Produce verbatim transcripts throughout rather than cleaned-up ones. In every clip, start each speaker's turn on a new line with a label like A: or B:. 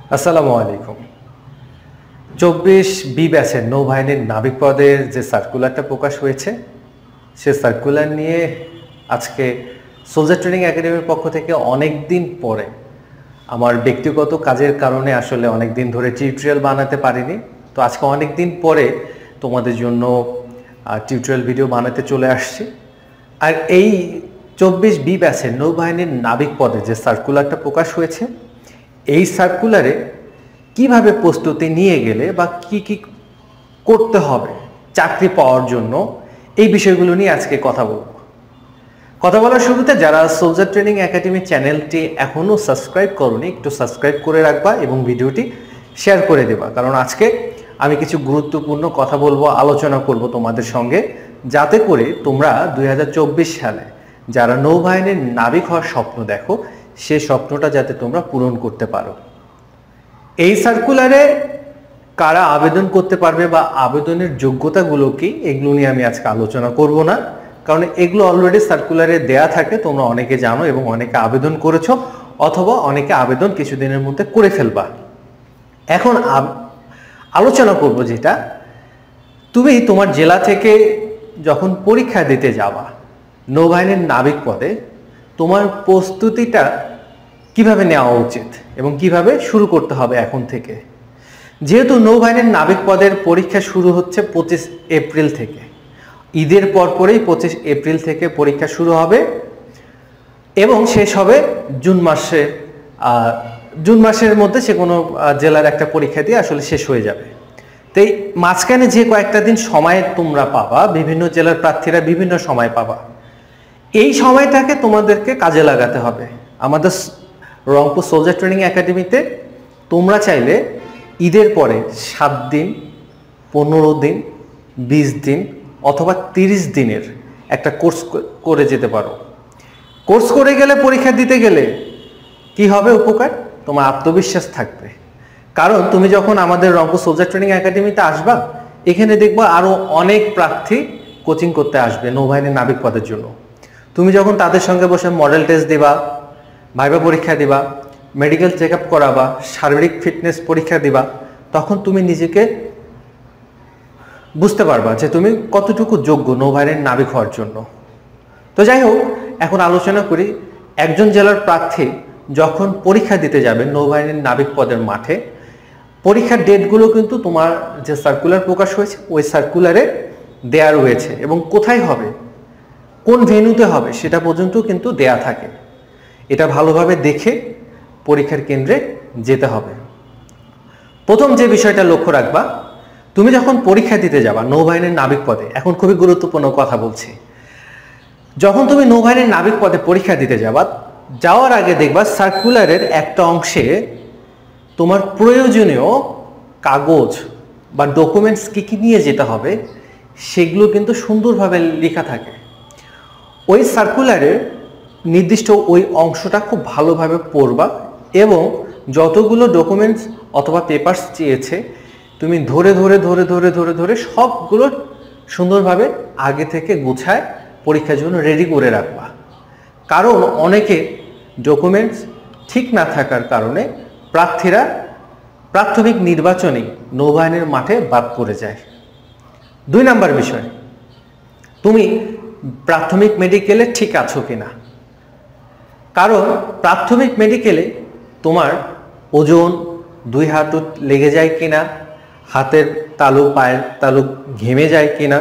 A: আসসালামু আলাইকুম। চব্বিশ বি ব্যাচের নৌবাহিনীর নাবিক পদের যে সার্কুলারটা প্রকাশ হয়েছে, সে সার্কুলার নিয়ে আজকে সোলজার ট্রেনিং একাডেমির পক্ষ থেকে অনেক দিন পরে, আমার ব্যক্তিগত কাজের কারণে আসলে অনেক দিন ধরে টিউটোরিয়াল বানাতে পারিনি, তো আজকে অনেক দিন পরে তোমাদের জন্য টিউটোরিয়াল ভিডিও বানাতে চলে আসছি। আর এই চব্বিশ বি ব্যাচের নৌবাহিনীর নাবিক পদে যে সার্কুলারটা প্রকাশ হয়েছে, এই সার্কুলারে কিভাবে প্রস্তুতি নিয়ে গেলে বা কি কি করতে হবে চাকরি পাওয়ার জন্য, এই বিষয়গুলো নিয়ে আজকে কথা বলবো। কথা বলার শুরুতে যারা সোলজার ট্রেনিং একাডেমি চ্যানেলটি এখনও সাবস্ক্রাইব করোনি, একটু সাবস্ক্রাইব করে রাখবা এবং ভিডিওটি শেয়ার করে দেবা, কারণ আজকে আমি কিছু গুরুত্বপূর্ণ কথা বলবো, আলোচনা করব তোমাদের সঙ্গে, যাতে করে তোমরা দুই হাজার চব্বিশ সালে যারা নৌবাহিনীর নাবিক হওয়ার স্বপ্ন দেখো, সে স্বপ্নটা যাতে তোমরা পূরণ করতে পারো। এই সার্কুলারে কারা আবেদন করতে পারবে বা আবেদনের যোগ্যতাগুলো কি, এগুলো নিয়ে আমি আজকে আলোচনা করব না, কারণ এগুলো অলরেডি সার্কুলারে দেয়া থাকে, তোমরা অনেকে জানো এবং অনেকে আবেদন করেছো, অথবা অনেকে আবেদন কিছুদিনের মধ্যে করে ফেলবা। এখন আলোচনা করব যেটা, তুমি তোমার জেলা থেকে যখন পরীক্ষা দিতে যাবা নৌবাহিনীর নাবিক পদে, তোমার প্রস্তুতিটা কিভাবে নেওয়া উচিত এবং কিভাবে শুরু করতে হবে এখন থেকে। যেহেতু নৌবাহিনীর নাবিক পদের পরীক্ষা শুরু হচ্ছে পঁচিশ এপ্রিল থেকে, ঈদের পরপরেই পঁচিশ এপ্রিল থেকে পরীক্ষা শুরু হবে এবং শেষ হবে জুন মাসে। জুন মাসের মধ্যে সে কোনো জেলার একটা পরীক্ষা দিয়ে আসলে শেষ হয়ে যাবে। তো এই মাঝখানে যে কয়েকটা দিন সময় তোমরা পাবা, বিভিন্ন জেলার প্রার্থীরা বিভিন্ন সময় পাবা, এই সময়টাকে তোমাদেরকে কাজে লাগাতে হবে। আমাদের রংপুর সোলজার ট্রেনিং একাডেমিতে তোমরা চাইলে ঈদের পরে সাত দিন, পনেরো দিন, বিশ দিন অথবা তিরিশ দিনের একটা কোর্স করে যেতে পারো। কোর্স করে গেলে পরীক্ষা দিতে গেলে কি হবে উপকার, তোমার আত্মবিশ্বাস থাকবে। কারণ তুমি যখন আমাদের রংপুর সোলজার ট্রেনিং একাডেমিতে আসবা, এখানে দেখবা আরও অনেক প্রার্থী কোচিং করতে আসবে নৌবাহিনীর নাবিক পদের জন্য। তুমি যখন তাদের সঙ্গে বসে মডেল টেস্ট দিবা, ভাইবা পরীক্ষা দিবা, মেডিকেল চেক আপ করাবা, শারীরিক ফিটনেস পরীক্ষা দিবা, তখন তুমি নিজেকে বুঝতে পারবা যে তুমি কতটুকু যোগ্য নৌবাহিনীর নাবিক হওয়ার জন্য। তো যাই হোক, এখন আলোচনা করি একজন জেলার প্রার্থী যখন পরীক্ষা দিতে যাবে নৌবাহিনীর নাবিক পদের মাঠে, পরীক্ষার ডেটগুলো কিন্তু তোমার যে সার্কুলার প্রকাশ হয়েছে ওই সার্কুলারে দেয়া রয়েছে এবং কোথায় হবে, কোন ভেন্যুতে হবে সেটা পর্যন্ত কিন্তু দেয়া থাকে। এটা ভালোভাবে দেখে পরীক্ষার কেন্দ্রে যেতে হবে। প্রথম যে বিষয়টা লক্ষ্য রাখবা, তুমি যখন পরীক্ষা দিতে যাবা নৌবাহিনীর নাবিক পদে, এখন খুবই গুরুত্বপূর্ণ কথা বলছি, যখন তুমি নৌবাহিনীর নাবিক পদে পরীক্ষা দিতে যাবা, যাওয়ার আগে দেখবা সার্কুলারের একটা অংশে তোমার প্রয়োজনীয় কাগজ বা ডকুমেন্টস কী কী নিয়ে যেতে হবে সেগুলো কিন্তু সুন্দরভাবে লেখা থাকে। ওই সার্কুলারের নির্দিষ্ট ওই অংশটা খুব ভালোভাবে পড়বা এবং যতগুলো ডকুমেন্টস অথবা পেপারস চেয়েছে তুমি ধরে ধরে ধরে ধরে ধরে ধরে সবগুলো সুন্দরভাবে আগে থেকে গুছায় পরীক্ষার জন্য রেডি করে রাখবা। কারণ অনেকে ডকুমেন্টস ঠিক না থাকার কারণে প্রার্থীরা প্রাথমিক নির্বাচনে নৌবাহিনীর মাঠে বাদ পড়ে যায়। দুই নাম্বার বিষয়, তুমি প্রাথমিক মেডিকেলে ঠিক আছো কিনা। কারণ প্রাথমিক মেডিকেলে তোমার ওজন দুই হাত লেগে যায় কিনা, হাতের তালু পায়ের তালু ঘেমে যায় কিনা,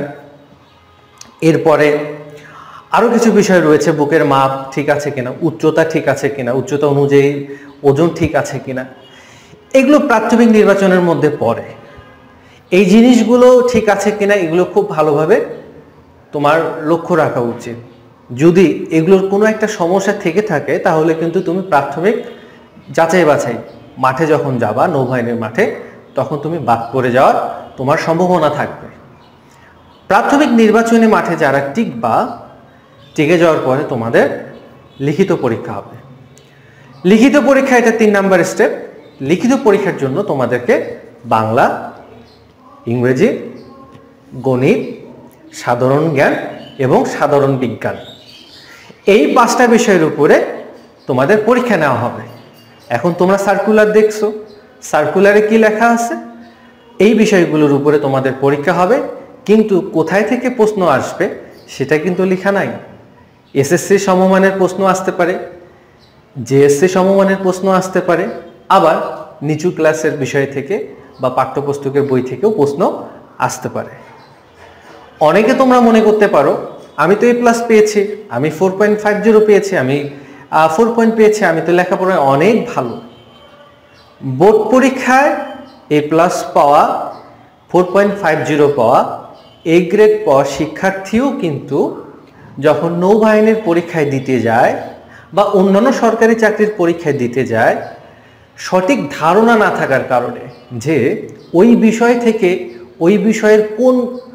A: এরপরে আরও কিছু বিষয় রয়েছে, বুকের মাপ ঠিক আছে কিনা, উচ্চতা ঠিক আছে কিনা, উচ্চতা অনুযায়ী ওজন ঠিক আছে কিনা, এগুলো প্রাথমিক নির্বাচনের মধ্যে পড়ে। এই জিনিসগুলো ঠিক আছে কিনা এগুলো খুব ভালোভাবে তোমার লক্ষ্য রাখা উচিত। যদি এগুলোর কোনো একটা সমস্যা থেকে থাকে তাহলে কিন্তু তুমি প্রাথমিক যাচাই বাছাই মাঠে যখন যাবা নৌবাহিনীর মাঠে, তখন তুমি বাদ পড়ে যাওয়ার তোমার সম্ভাবনা থাকবে। প্রাথমিক নির্বাচনী মাঠে যারা টিকবা, টিকে যাওয়ার পরে তোমাদের লিখিত পরীক্ষা হবে। লিখিত পরীক্ষা এটা তিন নাম্বার স্টেপ। লিখিত পরীক্ষার জন্য তোমাদেরকে বাংলা, ইংরেজি, গণিত, সাধারণ জ্ঞান এবং সাধারণ বিজ্ঞান, এই পাঁচটা বিষয়ের উপরে তোমাদের পরীক্ষা নেওয়া হবে। এখন তোমরা সার্কুলার দেখছো, সার্কুলারে কি লেখা আছে এই বিষয়গুলোর উপরে তোমাদের পরীক্ষা হবে, কিন্তু কোথায় থেকে প্রশ্ন আসবে সেটা কিন্তু লেখা নাই। এসএসসি সমমানের প্রশ্ন আসতে পারে, জেএসসি সমমানের প্রশ্ন আসতে পারে, আবার নিচু ক্লাসের বিষয় থেকে বা পাঠ্যপুস্তকের বই থেকেও প্রশ্ন আসতে পারে। অনেকে তোমরা মনে করতে পারো আমি তো এ প্লাস পেয়েছি, আমি ফোর পয়েন্ট ফাইভ জিরো পেয়েছি, আমি ফোর পয়েন্ট পেয়েছি, আমি তো লেখাপড়ায় অনেক ভালো। বোর্ড পরীক্ষায় এ প্লাস পাওয়া, ফোর পয়েন্ট ফাইভ জিরো পাওয়া, এ গ্রেড পাওয়া শিক্ষার্থীও কিন্তু যখন নৌবাহিনীর পরীক্ষায় দিতে যায় বা অন্যান্য সরকারি চাকরির পরীক্ষায় দিতে যায়, সঠিক ধারণা না থাকার কারণে যে ওই বিষয় থেকে ওই বিষয়ের কোন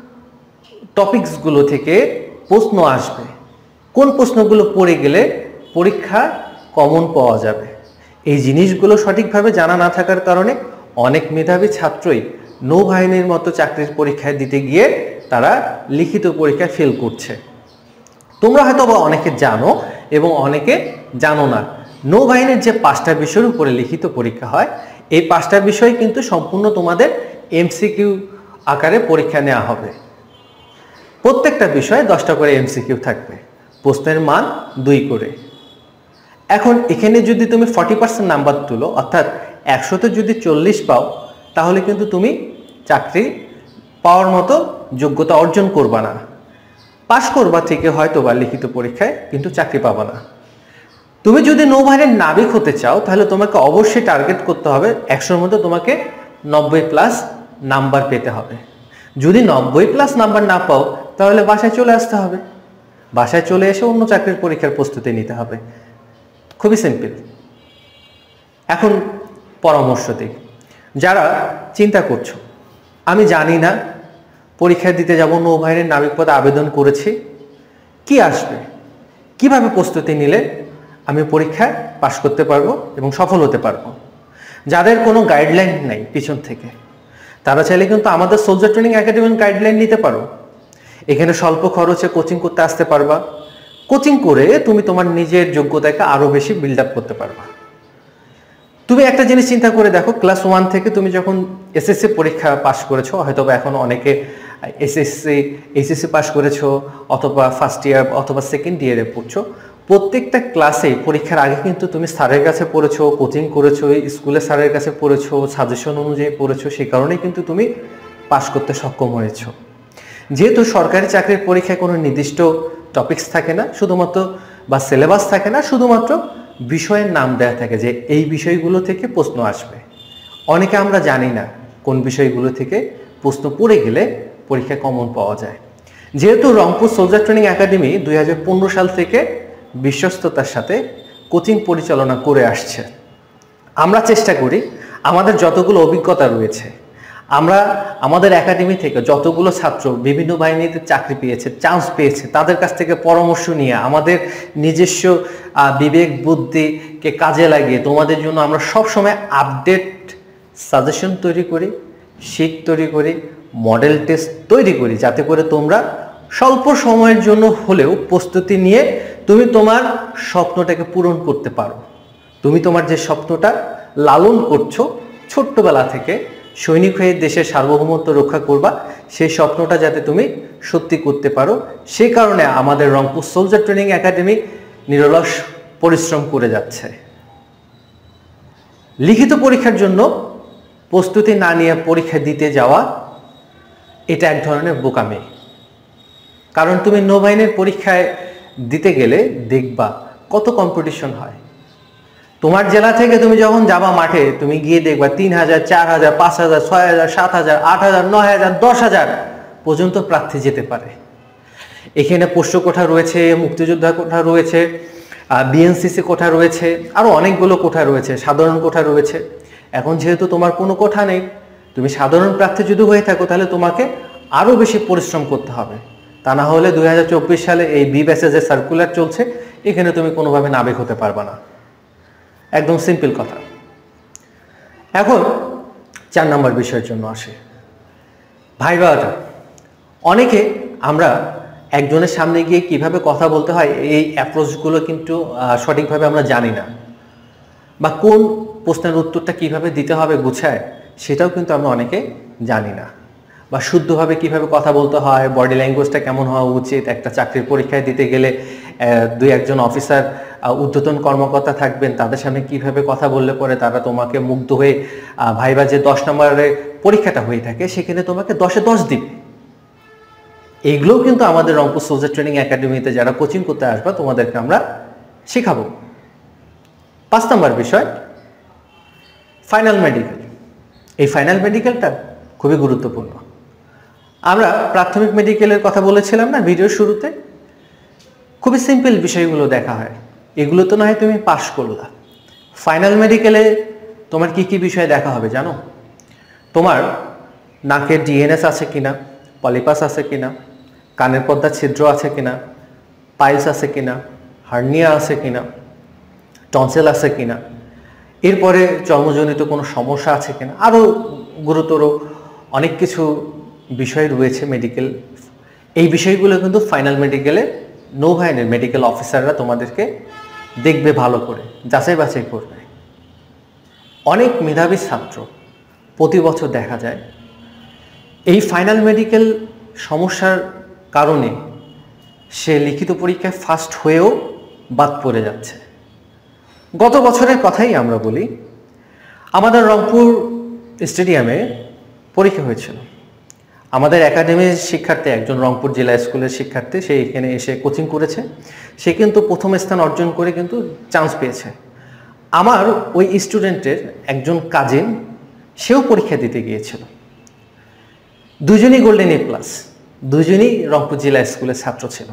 A: টপিকসগুলো থেকে প্রশ্ন আসবে, কোন প্রশ্নগুলো পড়ে গেলে পরীক্ষা কমন পাওয়া যাবে, এই জিনিসগুলো সঠিকভাবে জানা না থাকার কারণে অনেক মেধাবী ছাত্রই নৌবাহিনীর মতো চাকরির পরীক্ষায় দিতে গিয়ে তারা লিখিত পরীক্ষায় ফেল করছে। তোমরা হয়তো বা অনেকে জানো এবং অনেকে জানো না, নৌবাহিনীর যে পাঁচটা বিষয়ের উপরে লিখিত পরীক্ষা হয়, এই পাঁচটা বিষয় কিন্তু সম্পূর্ণ তোমাদের এমসিকিউ আকারে পরীক্ষা নেওয়া হবে। প্রত্যেকটা বিষয়ে দশটা করে এমসিকিউ থাকবে, প্রশ্নের মান দুই করে। এখন এখানে যদি তুমি ফর্টি পার্সেন্ট নাম্বার তুলো, অর্থাৎ একশোতে যদি চল্লিশ পাও, তাহলে কিন্তু তুমি চাকরি পাওয়ার মতো যোগ্যতা অর্জন করবা না। পাশ করবা থেকে হয়তো বা লিখিত পরীক্ষায়, কিন্তু চাকরি পাবা না। তুমি যদি নৌবাহিনীর নাবিক হতে চাও তাহলে তোমাকে অবশ্যই টার্গেট করতে হবে একশোর মধ্যে তোমাকে নব্বই প্লাস নাম্বার পেতে হবে। যদি নব্বই প্লাস নাম্বার না পাও তাহলে বাসায় চলে আসতে হবে, বাসায় চলে এসে অন্য চাকরির পরীক্ষার প্রস্তুতি নিতে হবে। খুবই সিম্পল। এখন পরামর্শ দিই, যারা চিন্তা করছো আমি জানি না পরীক্ষা দিতে যাব, নৌবাহিনীর নাবিক পদে আবেদন করেছি, কি আসবে, কিভাবে প্রস্তুতি নিলে আমি পরীক্ষায় পাশ করতে পারবো এবং সফল হতে পারবো, যাদের কোনো গাইডলাইন নেই পিছন থেকে, তারা চাইলে কিন্তু আমাদের সোলজার ট্রেনিং একাডেমির গাইডলাইন নিতে পারো। এখানে স্বল্প খরচে কোচিং করতে আসতে পারবা, কোচিং করে তুমি তোমার নিজের যোগ্যতাকে আরো বেশি বিল্ড আপ করতে পারবা। তুমি একটা জিনিস চিন্তা করে দেখো, ক্লাস ওয়ান থেকে তুমি যখন এসএসসি পরীক্ষা পাশ করেছো, হয়তো বা এখন অনেকে এসএসসি এইচএসসি পাশ করেছো, অথবা ফার্স্ট ইয়ার অথবা সেকেন্ড ইয়ারে পড়ছো, প্রত্যেকটা ক্লাসে পরীক্ষার আগে কিন্তু তুমি স্যারের কাছে পড়েছো, কোচিং করেছো, স্কুলে স্যারের কাছে পড়েছো, সাজেশন অনুযায়ী পড়েছো, সেই কারণেই কিন্তু তুমি পাশ করতে সক্ষম হয়েছো। যেহেতু সরকারি চাকরির পরীক্ষায় কোনো নির্দিষ্ট টপিকস থাকে না, শুধুমাত্র বা সিলেবাস থাকে না, শুধুমাত্র বিষয়ের নাম দেয়া থাকে যে এই বিষয়গুলো থেকে প্রশ্ন আসবে। অনেকে আমরা জানি না কোন বিষয়গুলো থেকে প্রশ্ন পড়ে গেলে পরীক্ষায় কমন পাওয়া যায়। যেহেতু রংপুর সোলজার ট্রেনিং একাডেমি দুই হাজার পনেরো সাল থেকে বিশ্বস্ততার সাথে কোচিং পরিচালনা করে আসছে, আমরা চেষ্টা করি আমাদের যতগুলো অভিজ্ঞতা রয়েছে, আমরা আমাদের একাডেমি থেকে যতগুলো ছাত্র বিভিন্ন বাহিনীতে চাকরি পেয়েছে, চান্স পেয়েছে, তাদের কাছ থেকে পরামর্শ নিয়ে আমাদের নিজস্ব বিবেক বুদ্ধিকে কাজে লাগিয়ে তোমাদের জন্য আমরা সবসময় আপডেট সাজেশন তৈরি করি, শীট তৈরি করি, মডেল টেস্ট তৈরি করি, যাতে করে তোমরা স্বল্প সময়ের জন্য হলেও প্রস্তুতি নিয়ে তুমি তোমার স্বপ্নটাকে পূরণ করতে পারো। তুমি তোমার যে স্বপ্নটা লালন করছো ছোট্টবেলা থেকে, সৈনিক হয়ে দেশের সার্বভৌমত্ব রক্ষা করবা, সেই স্বপ্নটা যাতে তুমি সত্যি করতে পারো, সেই কারণে আমাদের রংপুর সোলজার ট্রেনিং একাডেমি নিরলস পরিশ্রম করে যাচ্ছে। লিখিত পরীক্ষার জন্য প্রস্তুতি না নিয়ে পরীক্ষা দিতে যাওয়া এটা এক ধরনের বোকামি। কারণ তুমি নৌবাহিনীর পরীক্ষায় দিতে গেলে দেখবা কত কম্পিটিশন হয়। তোমার জেলা থেকে তুমি যখন যাবা মাঠে, তুমি গিয়ে দেখবা তিন হাজার, চার হাজার, পাঁচ হাজার, ছয় হাজার, সাত হাজার, আট হাজার, নয় হাজার, দশ হাজার পর্যন্ত প্রার্থী যেতে পারে। এখানে পোষ্য কোঠা রয়েছে, মুক্তিযোদ্ধা কোঠা রয়েছে, বিএনসিসি কোঠা রয়েছে, আরও অনেকগুলো কোঠা রয়েছে, সাধারণ কোঠা রয়েছে। এখন যেহেতু তোমার কোনো কোঠা নেই, তুমি সাধারণ প্রার্থী যদি হয়ে থাকো তাহলে তোমাকে আরও বেশি পরিশ্রম করতে হবে। তা না হলে দুই হাজার চব্বিশ সালে এই বি ব্যাচে যে সার্কুলার চলছে, এখানে তুমি কোনোভাবে নাবিক হতে পারবা না। একদম সিম্পল কথা। এখন চার নম্বর বিষয়ের জন্য আসে ভাইভাটা। অনেকে আমরা একজনের সামনে গিয়ে কিভাবে কথা বলতে হয় এই অ্যাপ্রোচগুলো কিন্তু সঠিকভাবে আমরা জানি না, বা কোন প্রশ্নের উত্তরটা কিভাবে দিতে হবে গুছায় সেটাও কিন্তু আমরা অনেকে জানি না, বা শুদ্ধভাবে কিভাবে কথা বলতে হয়, বডি ল্যাঙ্গুয়েজটা কেমন হওয়া উচিত, একটা চাকরির পরীক্ষায় দিতে গেলে দুই একজন অফিসার ঊর্ধ্বতন কর্মকর্তা থাকবেন, তাদের সামনে কিভাবে কথা বললে পরে তারা তোমাকে মুগ্ধ হয়ে ভাইবা যে দশ নম্বরের পরীক্ষাটা হয়ে থাকে সেখানে তোমাকে দশে দশ দিবে। এইগুলোও কিন্তু আমাদের রংপুর সোলজার ট্রেনিং একাডেমিতে যারা কোচিং করতে আসবে তোমাদেরকে আমরা শেখাবো। পাঁচ নম্বর বিষয় ফাইনাল মেডিকেল। এই ফাইনাল মেডিকেলটা খুবই গুরুত্বপূর্ণ। আমরা প্রাথমিক মেডিকেলের কথা বলেছিলাম না ভিডিওর শুরুতে, খুবই সিম্পল বিষয়গুলো দেখা হয়, এগুলো তো না হয় তুমি পাস করলা। ফাইনাল মেডিকেলে তোমার কি কি বিষয় দেখা হবে জানো? তোমার নাকের ডিএনএস আছে কিনা, পলিপাস আছে কিনা, কানের পর্দা ছিদ্র আছে কিনা, পাইলস আছে কিনা, হার্নিয়া আছে কিনা, টনসিল আছে কিনা, এরপরে চর্মজনিত কোনো সমস্যা আছে কিনা, আরও গুরুতর অনেক কিছু বিষয় রয়েছে মেডিকেল। এই বিষয়গুলো কিন্তু ফাইনাল মেডিকেলে নৌবাহিনীর মেডিকেল অফিসাররা তোমাদেরকে দেখবে, ভালো করে যাচাই বাছাই করবে। অনেক মেধাবী ছাত্র প্রতি বছর দেখা যায় এই ফাইনাল মেডিকেল সমস্যার কারণে সে লিখিত পরীক্ষায় ফার্স্ট হয়েও বাদ পড়ে যাচ্ছে। গত বছরের কথাই আমরা বলি, আমাদের রংপুর স্টেডিয়ামে পরীক্ষা হয়েছিল। আমাদের একাডেমির শিক্ষার্থী, একজন রংপুর জেলা স্কুলের শিক্ষার্থী, সে এখানে এসে কোচিং করেছে, সে কিন্তু প্রথম স্থান অর্জন করে কিন্তু চান্স পেয়েছে। আমার ওই স্টুডেন্টের একজন কাজিন, সেও পরীক্ষা দিতে গিয়েছিল, দুজনই গোল্ডেন এ প্লাস, দুজনই রংপুর জেলা স্কুলের ছাত্র ছিল।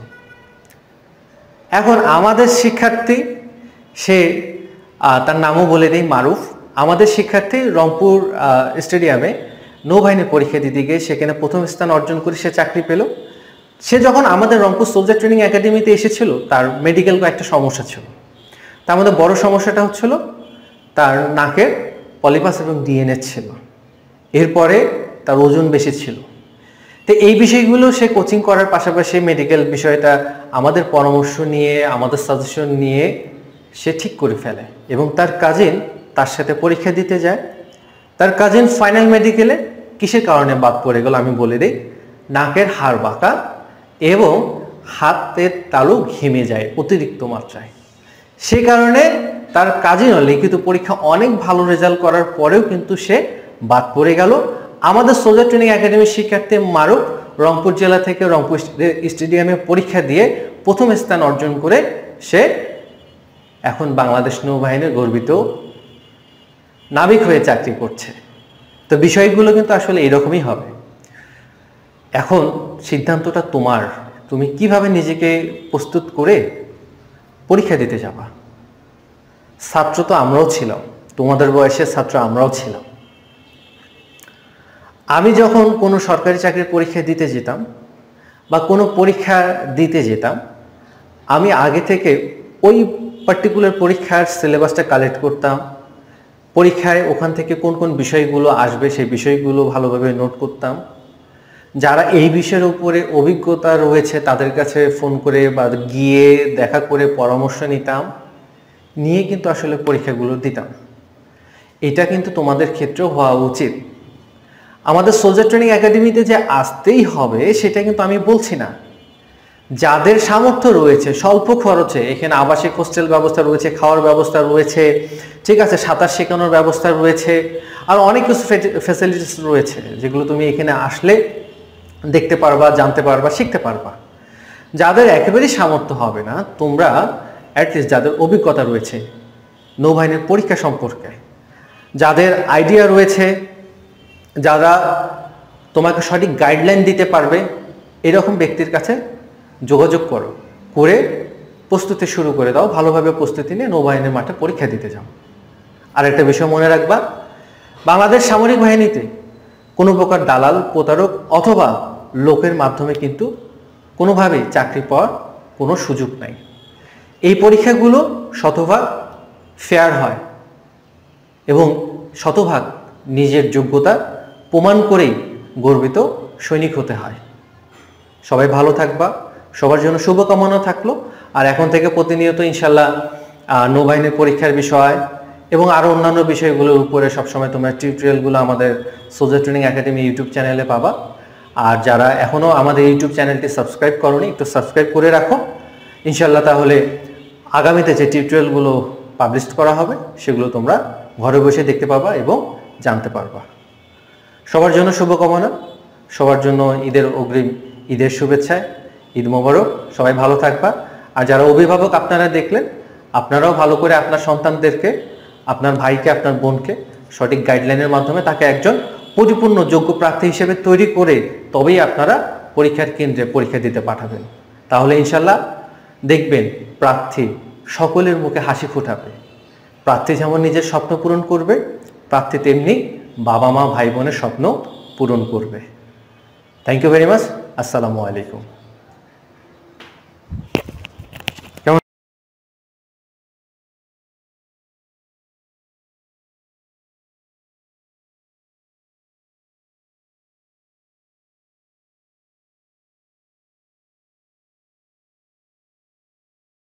A: এখন আমাদের শিক্ষার্থী, সে তার নামও বলে দেই, মারুফ, আমাদের শিক্ষার্থী রংপুর স্টেডিয়ামে নৌবাহিনীর পরীক্ষা দিতে গিয়ে সেখানে প্রথম স্থান অর্জন করে সে চাকরি পেল। সে যখন আমাদের রংপুর সোলজার ট্রেনিং একাডেমিতে এসেছিল তার মেডিকেল একটা সমস্যা ছিল। তার মধ্যে বড় সমস্যাটা হচ্ছিল তার নাকের পলিপাস এবং ডিএনএ ছিল, এরপরে তার ওজন বেশি ছিল। তো এই বিষয়গুলো সে কোচিং করার পাশাপাশি মেডিকেল বিষয়টা আমাদের পরামর্শ নিয়ে, আমাদের সাজেশন নিয়ে সে ঠিক করে ফেলে এবং তার কাজিন তার সাথে পরীক্ষা দিতে যায়। তার কাজিন ফাইনাল মেডিকেলে কিসের কারণে বাদ পড়ে গেল আমি বলে দিই, নাকের হাড় বাঁকা এবং হাতের তালু ঘেমে যায় অতিরিক্ত মাত্রায়। সে কারণে তার কাজিনও লিখিত পরীক্ষা অনেক ভালো রেজাল্ট করার পরেও কিন্তু সে বাদ পড়ে গেল। আমাদের সোলজার ট্রেনিং একাডেমির শিক্ষার্থী মারুফ রংপুর জেলা থেকে রংপুর স্টেডিয়ামে পরীক্ষা দিয়ে প্রথম স্থান অর্জন করে সে এখন বাংলাদেশ নৌবাহিনীর গর্বিত নাবিক হয়ে চাকরি করছে। তো বিষয়গুলো কিন্তু আসলে এরকমই হবে। এখন সিদ্ধান্তটা তোমার, তুমি কিভাবে নিজেকে প্রস্তুত করে পরীক্ষা দিতে যাবা। ছাত্র তো আমরাও ছিলাম, তোমাদের বয়সের ছাত্র আমরাও ছিলাম। আমি যখন কোনো সরকারি চাকরির পরীক্ষা দিতে যেতাম বা কোনো পরীক্ষা দিতে যেতাম, আমি আগে থেকে ওই পার্টিকুলার পরীক্ষার সিলেবাসটা কালেক্ট করতাম। পরীক্ষায় ওখান থেকে কোন কোন বিষয়গুলো আসবে সেই বিষয়গুলো ভালোভাবে নোট করতাম। যারা এই বিষয়ের উপরে অভিজ্ঞতা রয়েছে তাদের কাছে ফোন করে বা গিয়ে দেখা করে পরামর্শ নিতাম, নিয়ে কিন্তু আসলে পরীক্ষাগুলো দিতাম। এটা কিন্তু তোমাদের ক্ষেত্রেও হওয়া উচিত। আমাদের সোলজার ট্রেনিং একাডেমিতে যে আসতেই হবে সেটা কিন্তু আমি বলছি না। যাদের সামর্থ্য রয়েছে স্বল্প খরচে, এখানে আবাসিক হোস্টেল ব্যবস্থা রয়েছে, খাওয়ার ব্যবস্থা রয়েছে, ঠিক আছে, সাঁতার শেখানোর ব্যবস্থা রয়েছে, আর অনেক কিছু ফ্যাসিলিটিস রয়েছে যেগুলো তুমি এখানে আসলে দেখতে পারবা, জানতে পারবা, শিখতে পারবা। যাদের একেবারেই সামর্থ্য হবে না, তোমরা অ্যাটলিস্ট যাদের অভিজ্ঞতা রয়েছে নৌবাহিনীর পরীক্ষা সম্পর্কে, যাদের আইডিয়া রয়েছে, যারা তোমাকে সঠিক গাইডলাইন দিতে পারবে, এরকম ব্যক্তির কাছে যোগাযোগ করো, করে প্রস্তুতি শুরু করে দাও। ভালোভাবে প্রস্তুতি নিয়ে নৌবাহিনীর মাঠে পরীক্ষা দিতে যাও। আর একটা বিষয় মনে রাখবা, বাংলাদেশ সামরিক বাহিনীতে কোনো প্রকার দালাল, প্রতারক অথবা লোকের মাধ্যমে কিন্তু কোনোভাবেই চাকরি পাওয়ার কোনো সুযোগ নাই। এই পরীক্ষাগুলো শতভাগ ফেয়ার হয় এবং শতভাগ নিজের যোগ্যতা প্রমাণ করেই গর্বিত সৈনিক হতে হয়। সবাই ভালো থাকবা, সবার জন্য শুভকামনা থাকলো। আর এখন থেকে প্রতিনিয়ত ইনশাল্লাহ নৌবাহিনীর পরীক্ষার বিষয় এবং আরও অন্যান্য বিষয়গুলোর উপরে সবসময় তোমরা টিউটোরিয়ালগুলো আমাদের সোলজার ট্রেনিং একাডেমি ইউটিউব চ্যানেলে পাবা। আর যারা এখনও আমাদের ইউটিউব চ্যানেলটি সাবস্ক্রাইব করোনি একটু সাবস্ক্রাইব করে রাখো, ইনশাল্লাহ তাহলে আগামীতে যে টিউটোরিয়ালগুলো পাবলিশ করা হবে সেগুলো তোমরা ঘরে বসে দেখতে পাবা এবং জানতে পারবা। সবার জন্য শুভকামনা, সবার জন্য ঈদের অগ্রিম ঈদের শুভেচ্ছায়, ঈদ মোবারক, সবাই ভালো থাকবা। আর যারা অভিভাবক আপনারা দেখলেন, আপনারাও ভালো করে আপনার সন্তানদেরকে, আপনার ভাইকে, আপনার বোনকে সঠিক গাইডলাইনের মাধ্যমে তাকে একজন পরিপূর্ণ যোগ্য প্রার্থী হিসেবে তৈরি করে তবেই আপনারা পরীক্ষার কেন্দ্রে পরীক্ষা দিতে পাঠাবেন। তাহলে ইনশাল্লাহ দেখবেন প্রার্থী সকলের মুখে হাসি ফুটাবে। প্রার্থী যেমন নিজের স্বপ্ন পূরণ করবে, প্রার্থী তেমনি বাবা মা ভাই বোনের স্বপ্ন পূরণ করবে। Thank you very much. আসসালামু আলাইকুম।